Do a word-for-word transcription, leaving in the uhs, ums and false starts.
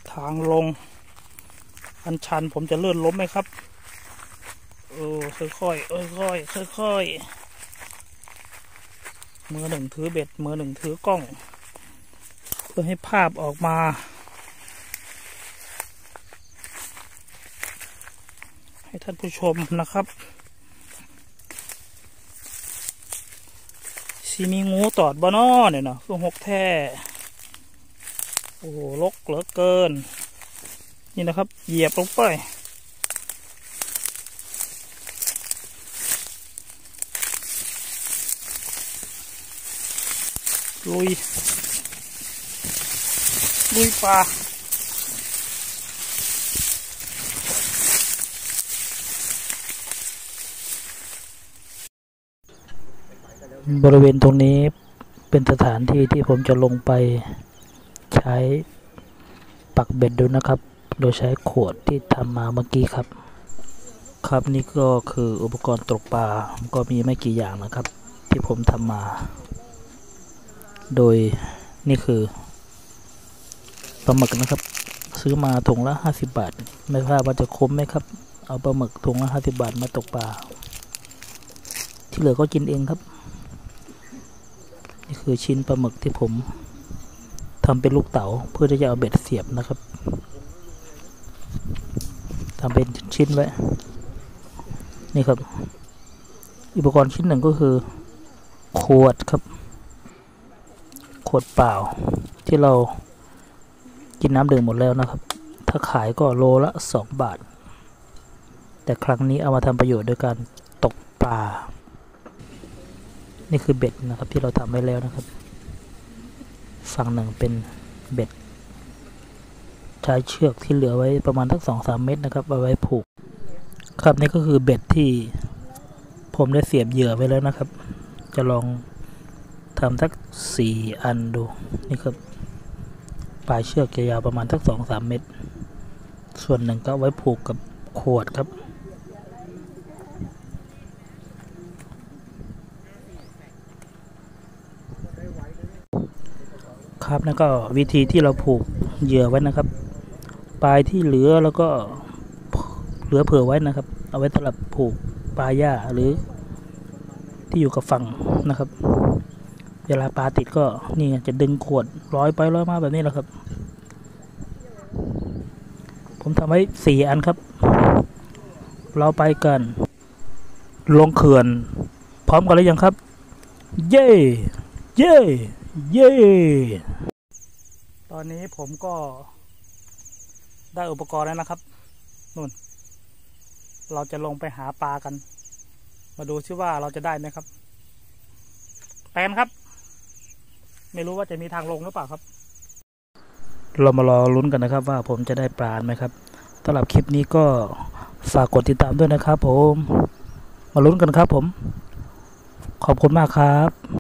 ทางลงอันชันผมจะเลื่อนล้มไหมครับโอ้ค่อยๆเอ้ยค่อยค่อยๆมือหนึ่งถือเบ็ดมือหนึ่งถือกล้องเพื่อให้ภาพออกมาให้ท่านผู้ชมนะครับสีมีงูตอดบ่นอเนี่ยเนาะคือหกแท้โอ้โหลกเหลือเกินนี่นะครับเหยียบลงไปลุยลุยปลาบริเวณตรงนี้เป็นสถานที่ที่ผมจะลงไปใช้ปักเบ็ดดูนะครับโดยใช้ขวดที่ทำมาเมื่อกี้ครับครับนี่ก็คืออุปกรณ์ตกปลาก็มีไม่กี่อย่างนะครับที่ผมทำมาโดยนี่คือปลาหมึกนะครับซื้อมาถุงละห้าสิบบาทไม่ทราบว่าจะคุ้มไหมครับเอาปลาหมึกถุงละห้าสิบบาทมาตกปลาที่เหลือก็กินเองครับนี่คือชิ้นปลาหมึกที่ผมทำเป็นลูกเต๋าเพื่อที่จะเอาเบ็ดเสียบนะครับทำเป็นชิ้นไว้นี่ครับอุปกรณ์ชิ้นหนึ่งก็คือขวดครับขวดเปล่าที่เรากินน้ำดื่มหมดแล้วนะครับถ้าขายก็โลละสองบาทแต่ครั้งนี้เอามาทำประโยชน์โดยการตกปลานี่คือเบ็ดนะครับที่เราทำไว้แล้วนะครับฝั่งหนึ่งเป็นเบ็ดใช้เชือกที่เหลือไว้ประมาณสักสองสามเมตรนะครับเอาไว้ผูกครับนี่ก็คือเบ็ดที่ผมได้เสียบเหยื่อไว้แล้วนะครับจะลองทำสักสี่อันดูนี่ครับปลายเชือกจะยาวประมาณสักสองสามเมตรส่วนหนึ่งก็ไว้ผูกกับขวดครับครับแล้วก็วิธีที่เราผูกเหยื่อไว้นะครับปลายที่เหลือแล้วก็เหลือเผื่อไว้นะครับเอาไว้สำหรับผูกปลาหญ้าหรือที่อยู่กับฝั่งนะครับเวลาปลาติดก็นี่จะดึงขวดร้อยไปร้อยมาแบบนี้แหละครับผมทำไว้สี่อันครับเราไปกันลงเขื่อนพร้อมกันหรือยังครับเย่เย่เย่ตอนนี้ผมก็ได้อุปกรณ์แล้วนะครับนู่นเราจะลงไปหาปลากันมาดูซิว่าเราจะได้ไหมครับแปนครับไม่รู้ว่าจะมีทางลงหรือเปล่าครับเรามารอลุ้นกันนะครับว่าผมจะได้ปลาไหมครับสำหรับคลิปนี้ก็ฝากกดติดตามด้วยนะครับผมมาลุ้นกันครับผมขอบคุณมากครับ